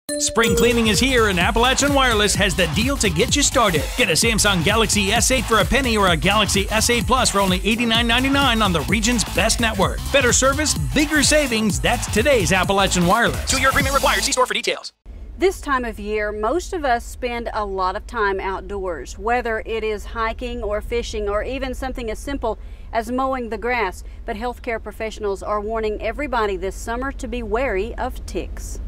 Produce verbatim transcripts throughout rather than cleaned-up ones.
Spring cleaning is here, and Appalachian Wireless has the deal to get you started. Get a Samsung Galaxy S eight for a penny or a Galaxy S eight Plus for only eighty-nine ninety-nine on the region's best network. Better service, bigger savings. That's today's Appalachian Wireless. Two-year agreement required. See store for details. This time of year, most of us spend a lot of time outdoors, whether it is hiking or fishing or even something as simple as mowing the grass. But healthcare professionals are warning everybody this summer to be wary of ticks.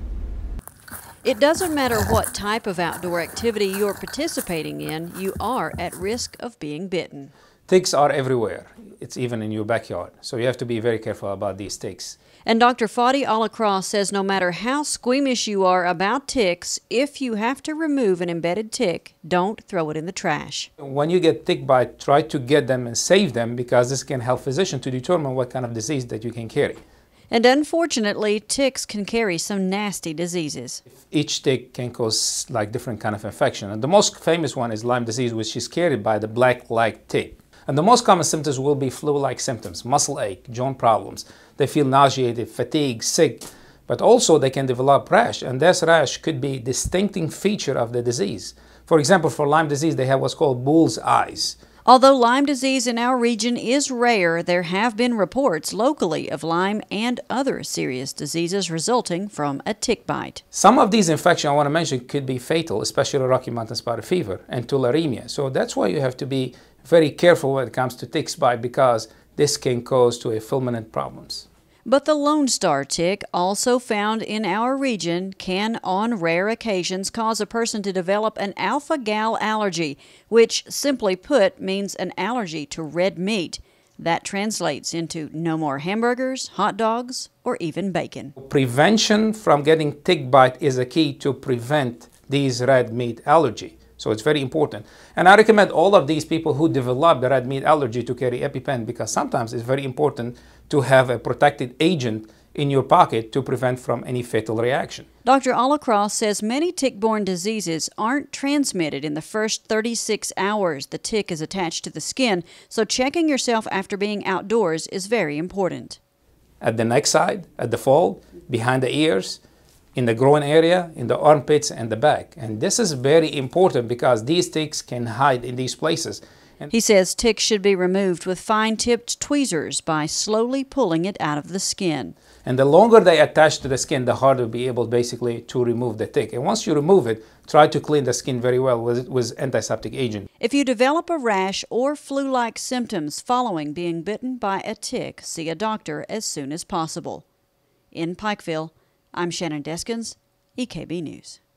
It doesn't matter what type of outdoor activity you're participating in, you are at risk of being bitten. Ticks are everywhere. It's even in your backyard. So you have to be very careful about these ticks. And Doctor Fadi Alacross says no matter how squeamish you are about ticks, if you have to remove an embedded tick, don't throw it in the trash. When you get tick bite, try to get them and save them, because this can help physicians to determine what kind of disease that you can carry. And unfortunately, ticks can carry some nasty diseases. Each tick can cause like different kind of infection. And the most famous one is Lyme disease, which is carried by the black-leg tick. And the most common symptoms will be flu-like symptoms, muscle ache, joint problems. They feel nauseated, fatigued, sick, but also they can develop rash. And this rash could be a distinctive feature of the disease. For example, for Lyme disease, they have what's called bull's eyes. Although Lyme disease in our region is rare, there have been reports locally of Lyme and other serious diseases resulting from a tick bite. Some of these infections I want to mention could be fatal, especially Rocky Mountain spotted fever and tularemia. So that's why you have to be very careful when it comes to tick bite, because this can cause to a fulminant problems. But the Lone Star tick, also found in our region, can on rare occasions cause a person to develop an alpha-gal allergy, which simply put means an allergy to red meat. That translates into no more hamburgers, hot dogs, or even bacon. Prevention from getting tick bite is a key to prevent these red meat allergy. So it's very important. And I recommend all of these people who develop the red meat allergy to carry EpiPen, because sometimes it's very important to have a protected agent in your pocket to prevent from any fatal reaction. Doctor Alacross says many tick-borne diseases aren't transmitted in the first thirty-six hours the tick is attached to the skin, so checking yourself after being outdoors is very important. At the neck side, at the fold, behind the ears, in the groin area, in the armpits, and the back. And this is very important because these ticks can hide in these places. And he says ticks should be removed with fine-tipped tweezers by slowly pulling it out of the skin. And the longer they attach to the skin, the harder you'll be able basically to remove the tick. And once you remove it, try to clean the skin very well with, with antiseptic agent. If you develop a rash or flu-like symptoms following being bitten by a tick, see a doctor as soon as possible. In Pikeville, I'm Shannon Deskins, E K B News.